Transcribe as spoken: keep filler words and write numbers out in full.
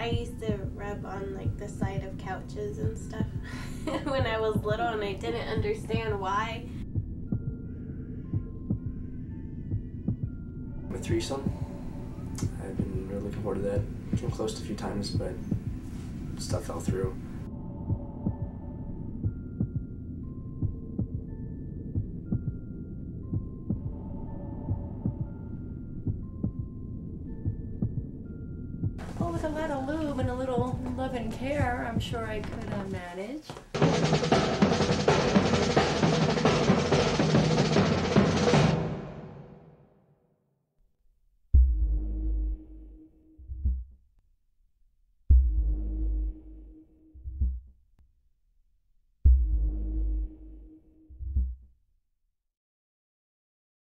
I used to rub on like the side of couches and stuff when I was little, and I didn't understand why. A threesome. I've been really looking forward to that. Came close a few times, but stuff fell through. Well, with a lot of lube and a little love and care, I'm sure I could uh, manage.